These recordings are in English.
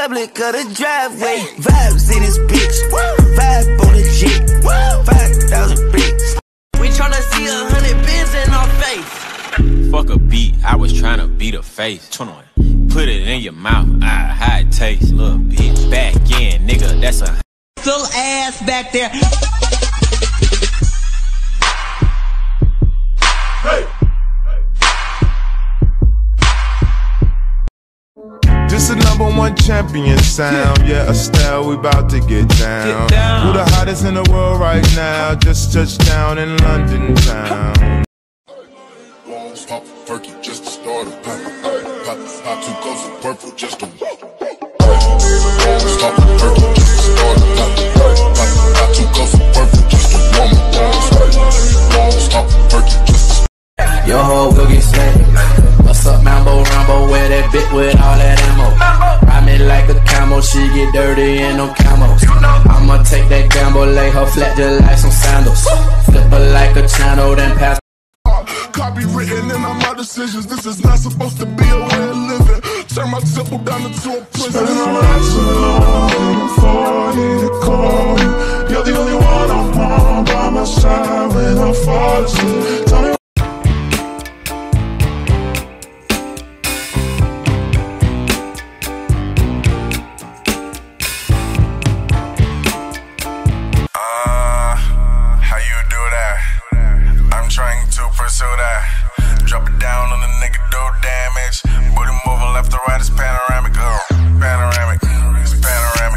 public of the driveway. Vibes in this bitch, vibe on the jet, 5,000 bricks. We tryna see 100 bins in our face. Fuck a beat, I was tryna beat a face. 21. Put it in your mouth, how it tastes, little bitch. Back in, nigga, that's a little ass back there. Hey. This is #1 champion sound. Yeah, Estelle, we about to get down. Who the hottest in the world right now? Just touched down in London town. Pop perky just to start a pop. Pop 2 cups of purple just to pop perky just to start a pop. Pop 2 cups of purple just to warm up. Pop perky just to. Your hoe will get smacked. What's up, Mambo Rambo? Wear that bit with all that ammo. Ride me like a camel, she get dirty in no camos. I'ma take that gamble, lay her flat just like some sandals. Flip her like a channel, then pass. Copywritten in all my decisions. This is not supposed to be a way of living. Turn my temple down into a prison. You're the only one I want by my side when I fall asleep. Tell me. How you do that? I'm trying to pursue that. Drop it down on the nigga, do damage. Booty moving left to right, it's panoramic. Oh, panoramic, it's panoramic.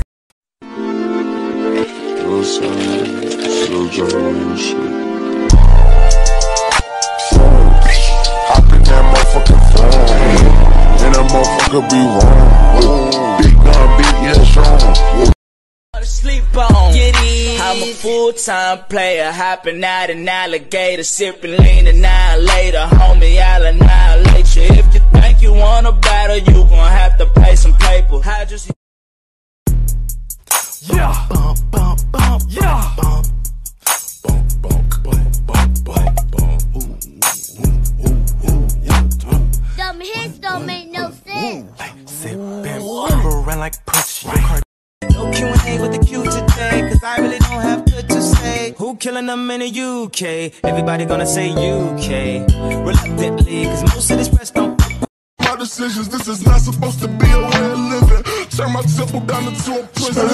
Hop in that motherfucking phone, and that motherfucker be wrong. Big gun beat, yeah, strong. Sleep on. I'm a full-time player, hopping out an alligator, sipping lean and later, homie, I'll annihilate you. If you think you wanna battle, you gon' have to pay some paper. I just Yeah. Bump, bump, bump, yeah. Bump, bump, bump, bump, bump, bump, bump. Dumb hits don't make no sense. Sippin' purple like pussy. no Q&A with the Q today, cause I really don't have good to say. Who killing them in the UK? Everybody gonna say UK. Reluctantly, cause most of this press don't my decisions, this is not supposed to be a way of living. Turn my temple down into a prison.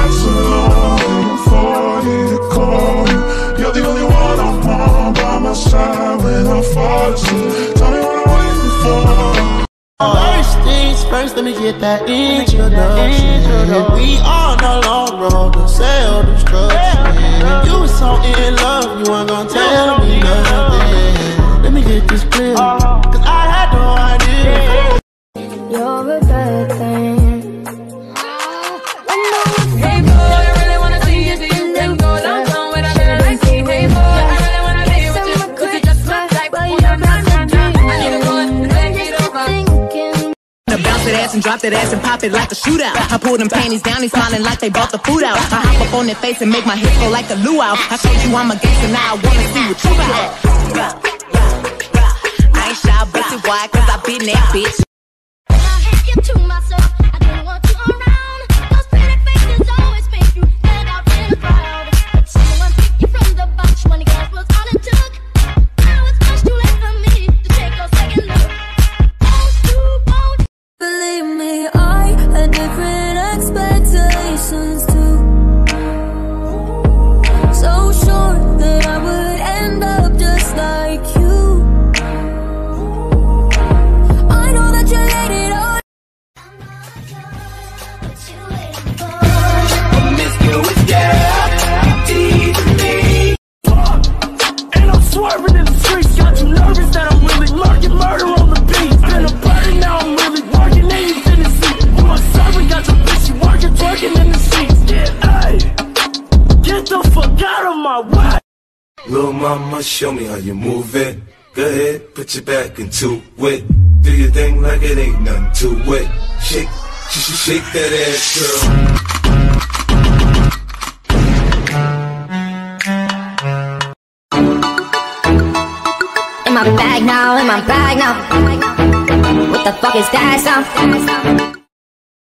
You're the only one I want by my side when I fall asleep. Tell me what I'm waiting for. First things first, let me get that introduction. We on the long road to self-destruction. If you was so in love, you weren't gonna tell me nothing. Let me get this clear, cause I had no idea. You're a bad thing. Hey boy, I really wanna see you do your thing. Go downtown with a little like me. Hey boy, I really wanna be with you, cause you just look like one of my friends. I need a boy to take it over. Bounce that ass and drop that ass and pop it like a shootout. I pull them panties down, they smiling like they bought the food out. I hop up on their face and make my hips go like a luau. I showed you I'm a gangster, now I wanna see what you got. I ain't shy, but it why? Cause I been that bitch. I had you to myself, I didn't want you around. Those pretty faces always make you stand out in the crowd. But someone picked you from the bunch when the gas was all it took. Now it's much too late for me to take a second look. Believe me, I had different expectations too. So sure that I would end up just like you. I know that you let it all. Promiscuous, yeah, teasing me. And I'm swerving in the streets, got you nervous that I'm really lurking, murder on the beat. Been a burden, now I'm really working, and you didn't see. You my servant, got your bitch, you working, twerking in the sheets. Yeah, ay, get the fuck out of my way. Little mama, show me how you move it. Go ahead, put your back into it. Do your thing like it ain't nothing to it. Shake, shake that ass, girl. In my bag now, in my bag now. What the fuck is that sound?